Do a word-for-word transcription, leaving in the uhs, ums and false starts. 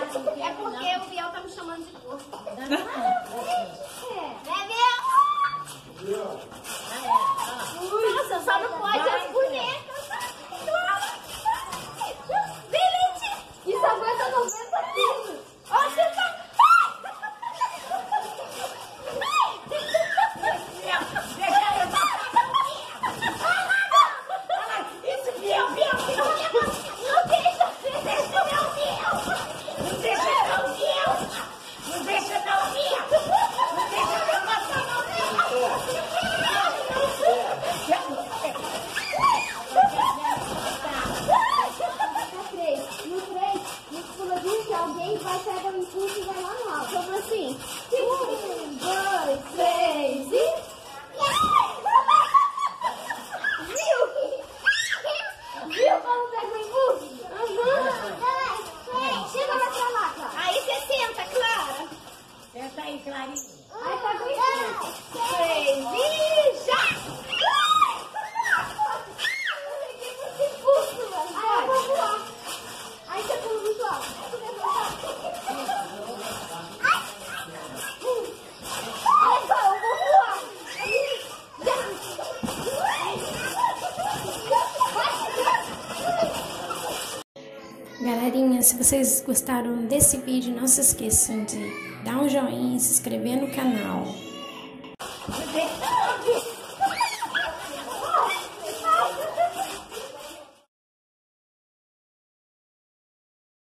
É porque o Biel tá me chamando de porco. É, né, Biel? Nossa, só não pode as bonecas. Vem, Leite. Isso aguenta noventa quilos. Ó, você tá... Alguém vai pegar o impulso e vai lá no alto. Como assim? Um, dois, três e... Viu? Viu como pega o impulso? Aham. Chega lá pra lá, Clara. Aí você senta, Clara. Senta aí, Clarinha. Aí tá aguentando. Três e já! Aí eu vou voar. Aí você pula muito alto. Galerinha, se vocês gostaram desse vídeo, não se esqueçam de dar um joinha e se inscrever no canal.